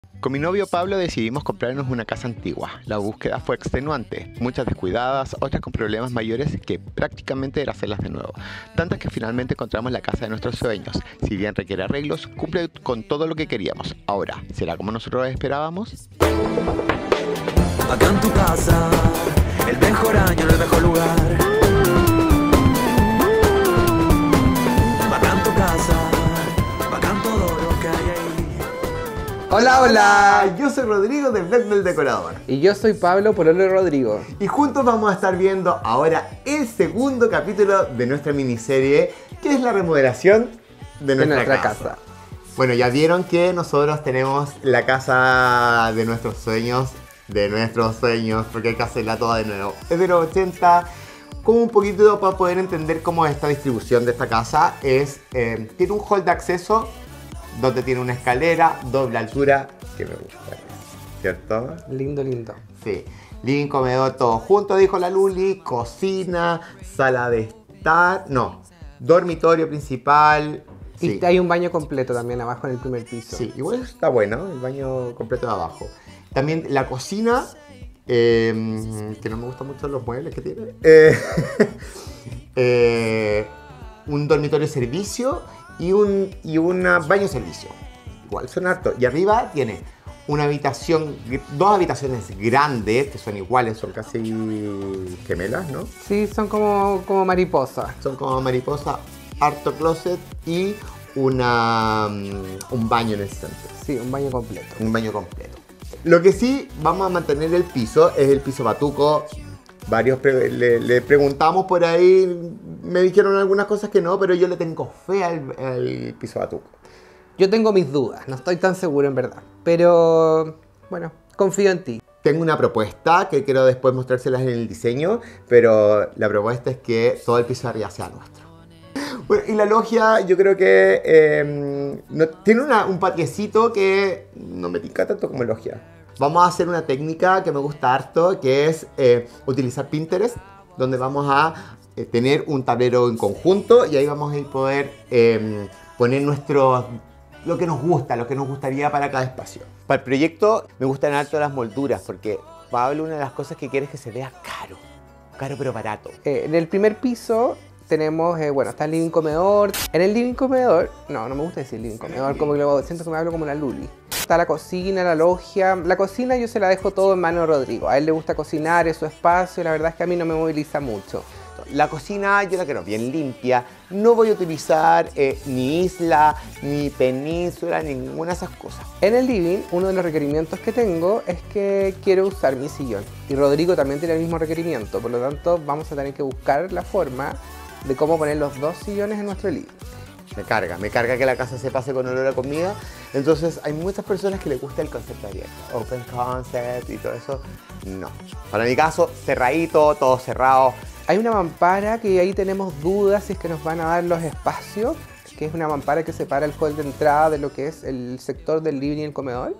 Con mi novio Pablo decidimos comprarnos una casa antigua. La búsqueda fue extenuante, muchas descuidadas, otras con problemas mayores que prácticamente era hacerlas de nuevo. Tantas que finalmente encontramos la casa de nuestros sueños. Si bien requiere arreglos, cumple con todo lo que queríamos. Ahora, ¿será como nosotros esperábamos? Acá en tu casa, el mejor año en el mejor lugar. Acá en tu casa, bacán todo lo que hay ahí. Hola, hola, yo soy Rodrigo del Blog del Decorador. Y yo soy Pablo Pololo Rodrigo. Y juntos vamos a estar viendo ahora el segundo capítulo de nuestra miniserie, que es la remodelación de nuestra casa. Bueno, ya vieron que nosotros tenemos la casa de nuestros sueños, porque hay que hacerla toda de nuevo. Es de los 80, como un poquito para poder entender cómo es esta distribución de esta casa. Tiene un hall de acceso, donde tiene una escalera, doble altura, que me gusta, ¿cierto? Lindo, lindo. Sí. Living, comedor, todo junto, dijo la Luli. Cocina, sala de estar, no, dormitorio principal. Sí. Y hay un baño completo también abajo en el primer piso. Sí, igual está bueno, el baño completo de abajo. También la cocina, que no me gustan mucho los muebles que tiene. Un dormitorio servicio y un baño servicio. Igual son hartos. Y arriba tiene una habitación, dos habitaciones grandes, que son iguales, son casi gemelas, ¿no? Sí, son como mariposas. Son como mariposa, harto closet y un baño en el centro. Sí, un baño completo. Un baño completo. Lo que sí vamos a mantener el piso es el piso batuco. Varios le preguntamos por ahí, me dijeron algunas cosas que no, pero yo le tengo fe al piso batuco. Yo tengo mis dudas, no estoy tan seguro en verdad, pero bueno, confío en ti. Tengo una propuesta que quiero después mostrárselas en el diseño, pero la propuesta es que todo el piso de arriba sea nuestro. Bueno, y la logia yo creo que tiene un patiecito que no me tinca tanto como logia. Vamos a hacer una técnica que me gusta harto, que es utilizar Pinterest, donde vamos a tener un tablero en conjunto y ahí vamos a poder poner lo que nos gusta, lo que nos gustaría para cada espacio. Para el proyecto me gustan harto las molduras, porque Pablo, una de las cosas que quiere es que se vea caro pero barato. En el primer piso tenemos, está el living comedor. En el living comedor, no me gusta decir living comedor, como que siento que me hablo como una Luli. Está la cocina, la logia. La cocina yo se la dejo todo en mano de Rodrigo. A él le gusta cocinar, es su espacio, y la verdad es que a mí no me moviliza mucho. La cocina yo la quiero bien limpia. No voy a utilizar ni isla, ni península, ninguna de esas cosas. En el living, uno de los requerimientos que tengo es que quiero usar mi sillón. Y Rodrigo también tiene el mismo requerimiento. Por lo tanto, vamos a tener que buscar la forma de cómo poner los dos sillones en nuestro living. Me carga que la casa se pase con olor a comida. Entonces hay muchas personas que les gusta el concepto abierto, open concept y todo eso. No. Para mi caso, cerradito, todo cerrado. Hay una mampara que ahí tenemos dudas si es que nos van a dar los espacios, que es una mampara que separa el hall de entrada de lo que es el sector del living y el comedor.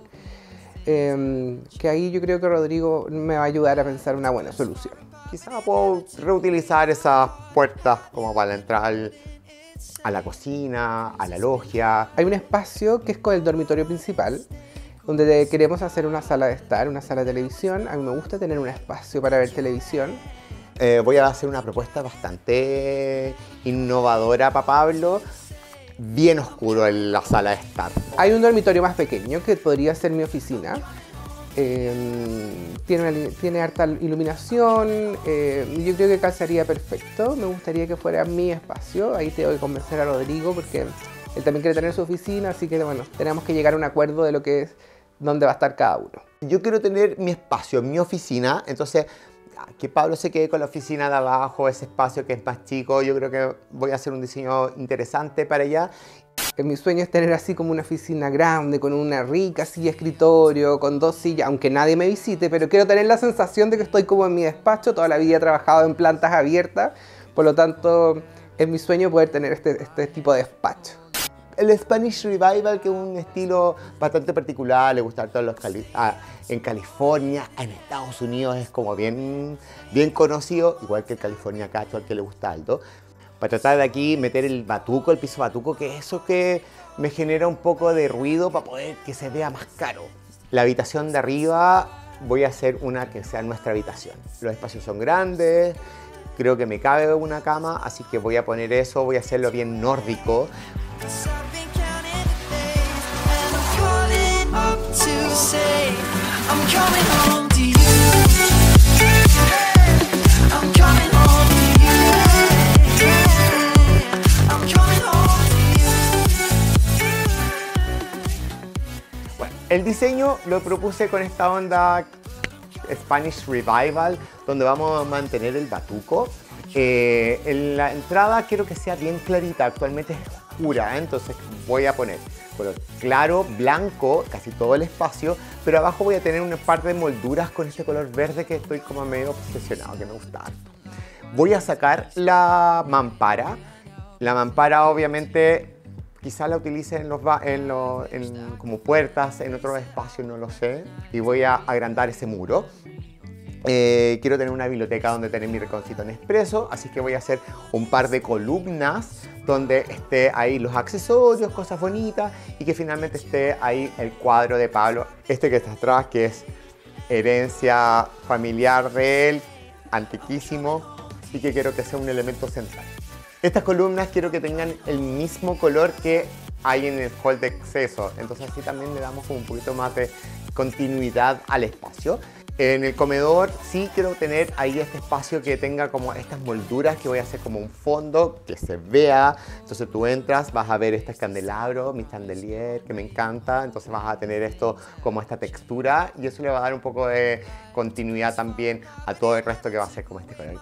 Que ahí yo creo que Rodrigo me va a ayudar a pensar una buena solución. Quizá puedo reutilizar esas puertas como para entrar a la cocina, a la logia. Hay un espacio que es con el dormitorio principal, donde queremos hacer una sala de estar, una sala de televisión. A mí me gusta tener un espacio para ver televisión. Voy a hacer una propuesta bastante innovadora para Pablo. Bien oscuro en la sala de estar. Hay un dormitorio más pequeño que podría ser mi oficina. Tiene harta iluminación, yo creo que calzaría perfecto. Me gustaría que fuera mi espacio. Ahí tengo que convencer a Rodrigo porque él también quiere tener su oficina, así que bueno, tenemos que llegar a un acuerdo de lo que es, dónde va a estar cada uno. Yo quiero tener mi espacio, mi oficina, entonces que Pablo se quede con la oficina de abajo, ese espacio que es más chico. Yo creo que voy a hacer un diseño interesante para allá. Mi sueño es tener así como una oficina grande, con una rica silla de escritorio, con dos sillas, aunque nadie me visite, pero quiero tener la sensación de que estoy como en mi despacho. Toda la vida he trabajado en plantas abiertas, por lo tanto es mi sueño poder tener este tipo de despacho. El Spanish Revival, que es un estilo bastante particular, le gusta a todos los en California, en Estados Unidos es como bien conocido, igual que el California Casual, que le gusta a Aldo. Para tratar de aquí meter el piso batuco, que es eso que me genera un poco de ruido para poder que se vea más caro. La habitación de arriba voy a hacer una que sea nuestra habitación. Los espacios son grandes, creo que me cabe una cama, así que voy a poner eso, voy a hacerlo bien nórdico. Bueno, el diseño lo propuse con esta onda Spanish Revival, donde vamos a mantener el batuco. En la entrada quiero que sea bien clarita, actualmente es oscura, entonces voy a poner color claro, blanco, casi todo el espacio, pero abajo voy a tener un par de molduras con este color verde que estoy como medio obsesionado, que me gusta harto. Voy a sacar la mampara. La mampara obviamente quizá la utilice como puertas en otro espacio, no lo sé, y voy a agrandar ese muro. Quiero tener una biblioteca donde tener mi rinconcito Nespresso, así que voy a hacer un par de columnas donde esté ahí los accesorios, cosas bonitas, y que finalmente esté ahí el cuadro de Pablo, este que está atrás, que es herencia familiar de él, antiquísimo, y que quiero que sea un elemento central. Estas columnas quiero que tengan el mismo color que hay en el hall de acceso, entonces así también le damos como un poquito más de continuidad al espacio. En el comedor sí quiero tener ahí este espacio que tenga como estas molduras, que voy a hacer como un fondo que se vea. Entonces tú entras, vas a ver este candelabro, mi chandelier, que me encanta. Entonces vas a tener esto como esta textura, y eso le va a dar un poco de continuidad también a todo el resto, que va a ser como este color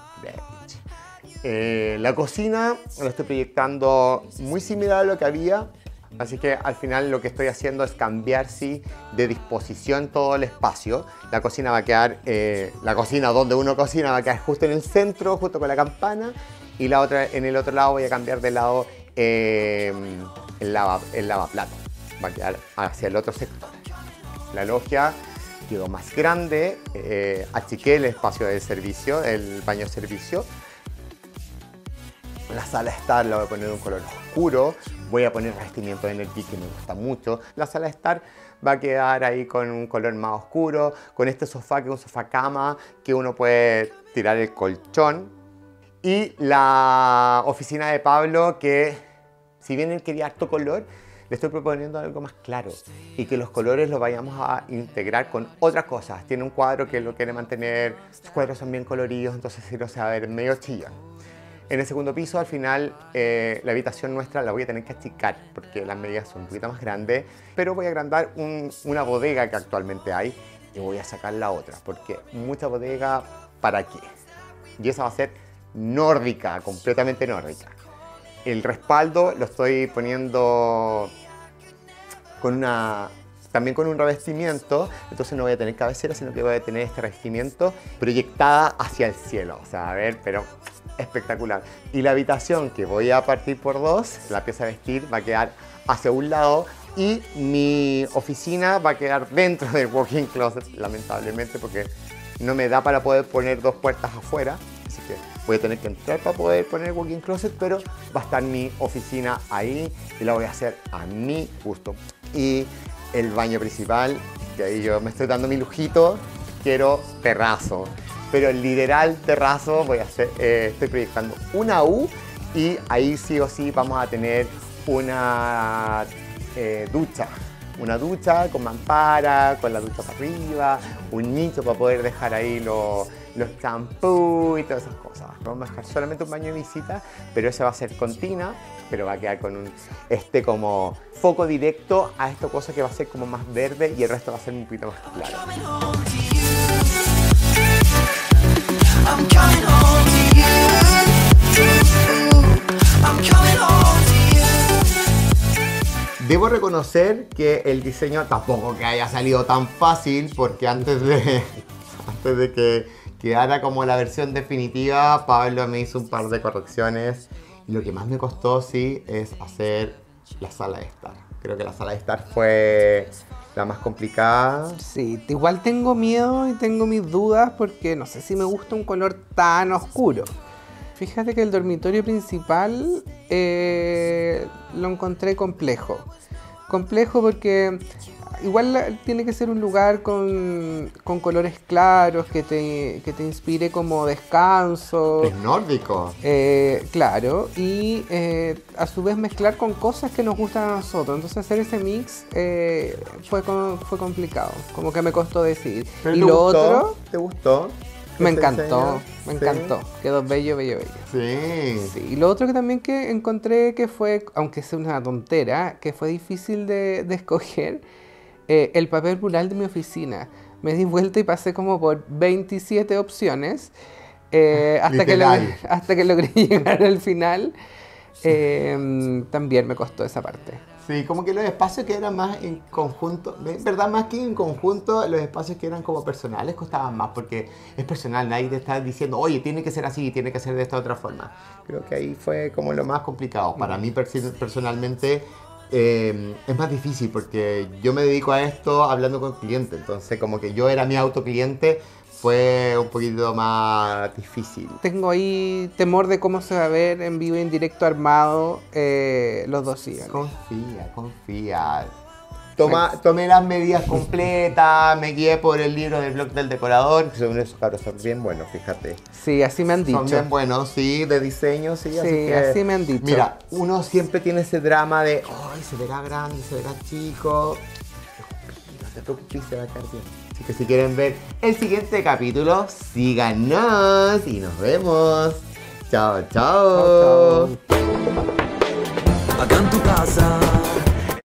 beige. La cocina lo estoy proyectando muy similar a lo que había. Así que al final lo que estoy haciendo es cambiar, sí, de disposición todo el espacio. La cocina va a quedar, la cocina donde uno cocina va a quedar justo en el centro, justo con la campana. Y la otra, en el otro lado voy a cambiar de lado el lavaplato. Va a quedar hacia el otro sector. La logia quedó más grande, achiqué el espacio del servicio, el baño servicio. La sala de estar la voy a poner de un color oscuro. Voy a poner revestimiento de Energy, que me gusta mucho. La sala de estar va a quedar ahí con un color más oscuro, con este sofá, que es un sofá cama, que uno puede tirar el colchón. Y la oficina de Pablo, que si bien él quería harto color, le estoy proponiendo algo más claro, y que los colores los vayamos a integrar con otras cosas. Tiene un cuadro que lo quiere mantener, sus cuadros son bien coloridos, entonces sí, no se va a ver medio chillón. En el segundo piso, al final, la habitación nuestra la voy a tener que achicar porque las medidas son un poquito más grandes, pero voy a agrandar una bodega que actualmente hay, y voy a sacar la otra, porque mucha bodega, ¿para qué? Y esa va a ser nórdica, completamente nórdica. El respaldo lo estoy poniendo también con un revestimiento, entonces no voy a tener cabecera, sino que voy a tener este revestimiento proyectada hacia el cielo. O sea, a ver, pero espectacular. Y la habitación, que voy a partir por dos, la pieza de vestir va a quedar hacia un lado, y mi oficina va a quedar dentro del walk-in closet, lamentablemente, porque no me da para poder poner dos puertas afuera. Así que voy a tener que entrar para poder poner el walk-in closet, pero va a estar mi oficina ahí y la voy a hacer a mi gusto. Y el baño principal, que ahí yo me estoy dando mi lujito, quiero terrazo. Pero el literal terrazo voy a hacer, estoy proyectando una U, y ahí sí o sí vamos a tener una ducha. Una ducha con mampara, con la ducha para arriba, un nicho para poder dejar ahí los champús y todas esas cosas. Vamos a dejar solamente un baño de visita, pero ese va a ser con tina, pero va a quedar con como foco directo a esta cosa que va a ser como más verde, y el resto va a ser un poquito más claro. I'm coming home to you. I'm coming home to you. Debo reconocer que el diseño tampoco que haya salido tan fácil, porque antes de que quedara como la versión definitiva, Pablo me hizo un par de correcciones, y lo que más me costó, sí, es hacer la sala de estar. Creo que la sala de estar fue la más complicada. Sí, igual tengo miedo y tengo mis dudas, porque no sé si me gusta un color tan oscuro. Fíjate que el dormitorio principal lo encontré complejo. complejo porque igual tiene que ser un lugar con colores claros, que te inspire como descanso. Es nórdico. Claro, y a su vez mezclar con cosas que nos gustan a nosotros. Entonces hacer ese mix fue complicado, como que me costó decidir. ¿Pero Y te lo gustó? otro, ¿Te gustó? me ese encantó, diseño? me Sí. encantó. Quedó bello, bello, bello. Sí. Sí, y lo otro que también que encontré que fue, aunque sea una tontera, que fue difícil de escoger, el papel mural de mi oficina. Me di vuelta y pasé como por 27 opciones Literal. hasta que logré llegar al final. También me costó esa parte. Sí, como que los espacios que eran más en conjunto, en verdad más que en conjunto, los espacios que eran como personales costaban más, porque es personal, nadie te está diciendo, oye, tiene que ser así, tiene que ser de esta otra forma. Creo que ahí fue como lo más complicado. Para mí personalmente es más difícil, porque yo me dedico a esto hablando con clientes, entonces como que yo era mi autocliente, fue un poquito más difícil. Tengo ahí temor de cómo se va a ver en vivo y en directo armado los dos sillones. Confía. Tomé las medidas completas, me guié por el libro del blog del decorador, que según esos cabros son bien buenos, fíjate. Sí, así me han dicho. Son bien buenos, sí, de diseño, sí. Sí, así me han dicho. Mira, uno siempre tiene ese drama de, ay, se verá grande, se verá chico. No te preocupes, se va a quedar bien. Así que si quieren ver el siguiente capítulo, síganos y nos vemos. Chao, chao. Chao, chao. Acá en tu casa,